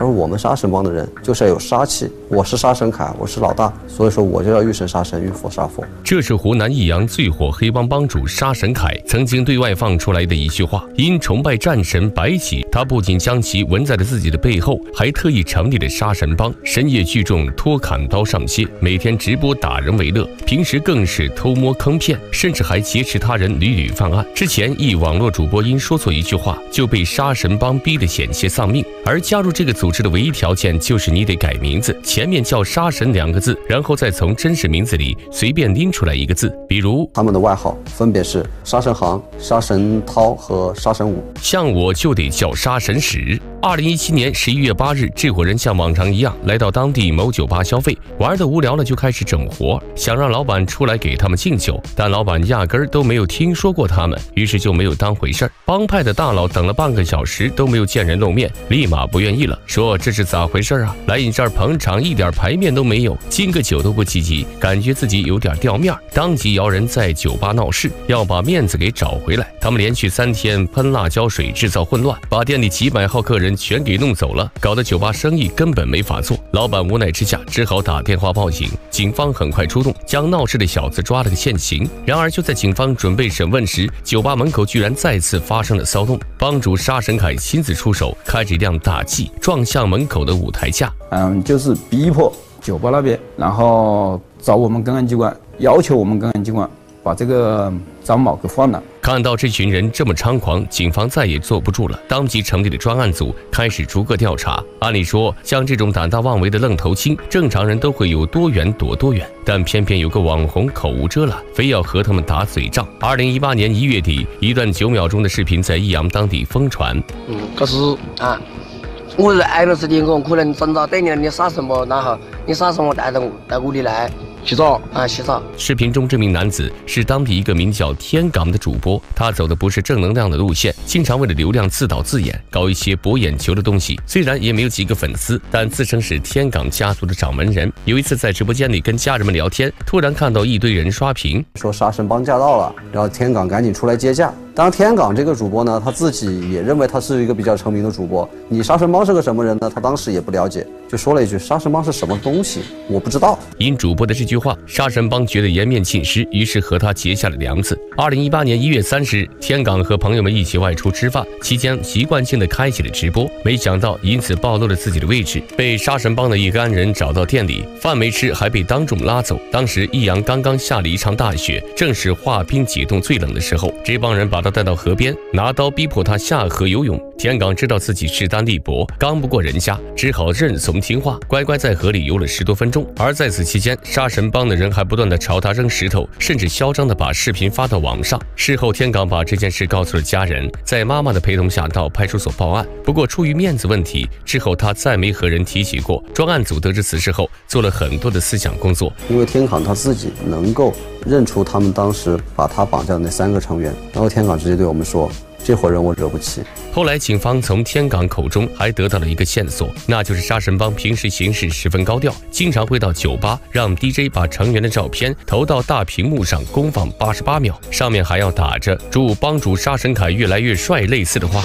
说我们杀神帮的人就是要有杀气，我是杀神铠，我是老大，所以说我就要遇神杀神，遇佛杀佛。 这是湖南益阳最火黑帮帮主杀神铠曾经对外放出来的一句话。因崇拜战神白起，他不仅将其纹在了自己的背后，还特意成立了杀神帮，深夜聚众拖砍刀上街，每天直播打人为乐，平时更是偷摸坑骗，甚至还劫持他人屡屡犯案。之前一网络主播因说错一句话就被杀神帮逼得险些丧命，而加入这个组织的唯一条件就是你得改名字，前面叫杀神2个字，然后再从真实名字里随便拎出来一个字，比如他们的外号分别是杀神行、杀神涛和杀神武。 像我就得叫杀神史。2017年11月8日，这伙人像往常一样来到当地某酒吧消费，玩得无聊了就开始整活，想让老板出来给他们敬酒，但老板压根儿都没有听说过他们，于是就没有当回事儿。帮派的大佬等了半个小时都没有见人露面，立马不愿意了，说这是咋回事啊？来你这儿捧场一点排面都没有，敬个酒都不积极，感觉自己有点掉面，当即摇人在酒吧闹事，要把面子给找回来。他们连续3天喷辣椒水制造混乱，把店里几百号客人全给弄走了，搞得酒吧生意根本没法做。老板无奈之下只好打电话报警，警方很快出动，将闹事的小子抓了个现行。然而就在警方准备审问时，酒吧门口居然再次发生了骚动，帮主杀神铠亲自出手，开着一辆大 G 撞向门口的舞台架， 就是逼迫酒吧那边，然后找我们公安机关，要求我们公安机关把这个张某给放了。 看到这群人这么猖狂，警方再也坐不住了，当即成立了专案组，开始逐个调查。按理说，像这种胆大妄为的愣头青，正常人都会有多远躲多远，但偏偏有个网红口无遮拦，非要和他们打嘴仗。2018年1月底，一段9秒钟的视频在益阳当地疯传。 可是啊，我是挨了时间，我可能真的等你杀什么，然后你杀什么带屋里来。洗澡啊，洗澡。 视频中这名男子是当地一个名叫天港的主播，他走的不是正能量的路线，经常为了流量自导自演，搞一些博眼球的东西。虽然也没有几个粉丝，但自称是天港家族的掌门人。有一次在直播间里跟家人们聊天，突然看到一堆人刷屏， 说杀神帮驾到了，然后天港赶紧出来接驾。当然，天港这个主播呢，他自己也认为他是一个比较成名的主播。你杀神帮是个什么人呢？他当时也不了解，就说了一句：“杀神帮是什么东西？我不知道。” 因主播的这句话，杀神帮觉得颜面尽失，于是和他结下了梁子。2018年1月30日，天港和朋友们一起外出吃饭，期间习惯性的开启了直播，没想到因此暴露了自己的位置，被杀神帮的一干人找到店里，饭没吃还被当众拉走。当时益阳刚刚下了一场大雪，正是化冰解冻最冷的时候，这帮人把他带到河边，拿刀逼迫他下河游泳。天港知道自己势单力薄，刚不过人家，只好认怂听话，乖乖在河里游了10多分钟。而在此期间，杀神帮的人还不断的朝他扔石头，甚至嚣张的把视频发到网上。事后，天港把这件事告诉了家人，在妈妈的陪同下到派出所报案。不过出于面子问题，之后他再没和人提起过。专案组得知此事后，做了很多的思想工作。 因为天港他自己能够认出他们当时把他绑架的那3个成员，然后天港直接对我们说：“这伙人我惹不起。” 后来警方从天港口中还得到了一个线索，那就是杀神帮平时行事十分高调，经常会到酒吧让 DJ 把成员的照片投到大屏幕上公放88秒，上面还要打着祝帮主杀神铠越来越帅类似的话。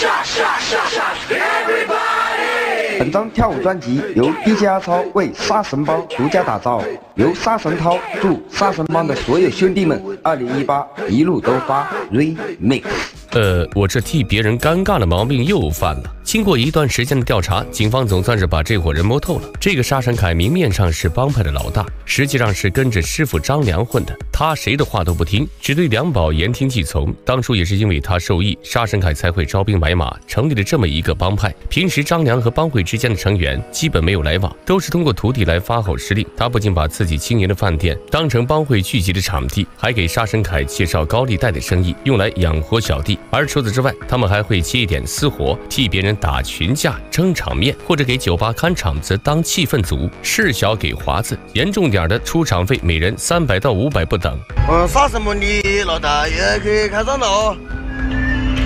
本张跳舞专辑由 DJ 阿超为杀神帮独家打造，由杀神涛祝杀神帮的所有兄弟们2018一路都发 Remix。 我这替别人尴尬的毛病又犯了。经过一段时间的调查，警方总算是把这伙人摸透了。这个杀神铠明面上是帮派的老大，实际上是跟着师傅张良混的。他谁的话都不听，只对梁宝言听计从。当初也是因为他受益，杀神铠才会招兵买马，成立了这么一个帮派。平时张良和帮会之间的成员基本没有来往，都是通过徒弟来发号施令。他不仅把自己经营的饭店当成帮会聚集的场地，还给杀神铠介绍高利贷的生意，用来养活小弟。而除此之外，他们还会接一点私活，替别人打群架、争场面，或者给酒吧看场子当气氛组，事小给华子，严重点的出场费每人300到500不等。 杀什么你老大也可以开张了哦。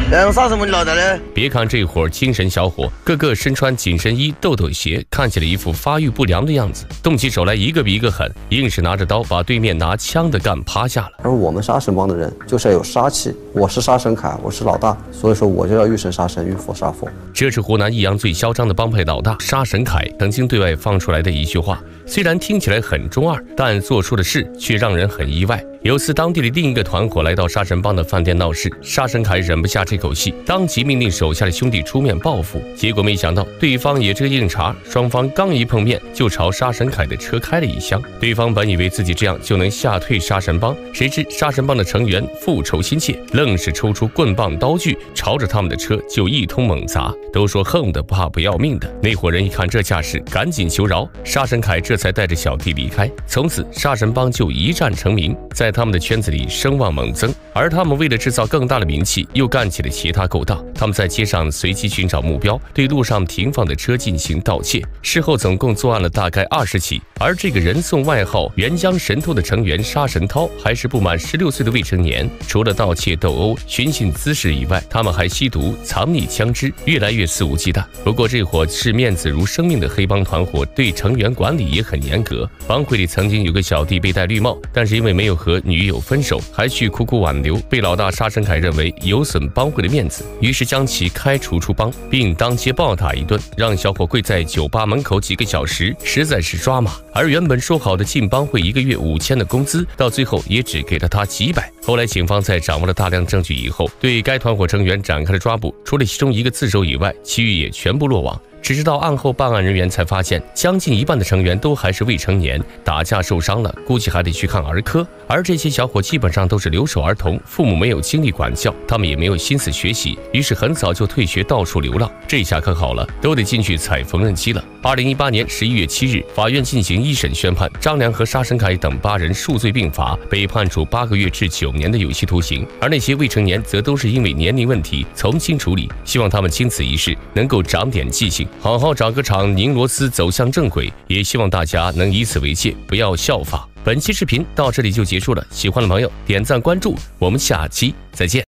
然后杀什么脑袋呢？ 别看这伙精神小伙，个个身穿紧身衣、豆豆鞋，看起来一副发育不良的样子，动起手来一个比一个狠，硬是拿着刀把对面拿枪的干趴下了。 而我们杀神帮的人就是要有杀气，我是杀神铠，我是老大，所以说我就要遇神杀神，遇佛杀佛。 这是湖南益阳最嚣张的帮派老大杀神铠曾经对外放出来的一句话，虽然听起来很中二，但做出的事却让人很意外。有次当地的另一个团伙来到杀神帮的饭店闹事，杀神铠忍不下这口气，当即命令手下的兄弟出面报复。结果没想到对方也这个硬茬，双方刚一碰面就朝杀神铠的车开了一枪。对方本以为自己这样就能吓退杀神帮，谁知杀神帮的成员复仇心切，愣是抽出棍棒刀具，朝着他们的车就一通猛砸。都说横的怕不要命的，那伙人一看这架势，赶紧求饶，杀神铠这才带着小弟离开。从此杀神帮就一战成名，在他们的圈子里声望猛增。而他们为了制造更大的名气，又干起了其他勾当。他们在街上随机寻找目标，对路上停放的车进行盗窃，事后总共作案了大概20起。而这个人送外号沅江神偷的成员杀神涛，还是不满16岁的未成年。除了盗窃、斗殴、寻衅滋事以外，他们还吸毒、藏匿枪支，越来越肆无忌惮。不过这伙视面子如生命的黑帮团伙对成员管理也很严格。帮会里曾经有个小弟被戴绿帽，但是因为没有和女友分手，还去苦苦挽留，被老大杀神铠认为有损帮会的面子，于是将其开除出帮，并当街暴打一顿，让小伙跪在酒吧门口几个小时，实在是抓马。而原本说好的进帮会1个月5000的工资，到最后也只给了他几百。后来警方在掌握了大量证据以后，对该团伙成员展开了抓捕，除了其中1个自首以外，其余也全部落网。只知道案后办案人员才发现，将近1半的成员都还是未成年，打架受伤了，估计还得去看儿科。而这些小伙基本上都是留守儿童，父母没有精力管教，他们也没有心思学习，于是很早就退学，到处流浪。这下可好了，都得进去踩缝纫机了。2018年11月7日，法院进行一审宣判，张良和杀神铠等8人数罪并罚，被判处8个月至9年的有期徒刑。而那些未成年则都是因为年龄问题从轻处理，希望他们经此一事能够长点记性，好好找个场拧螺丝走向正轨，也希望大家能以此为戒，不要效仿。本期视频到这里就结束了，喜欢的朋友点赞关注，我们下期再见。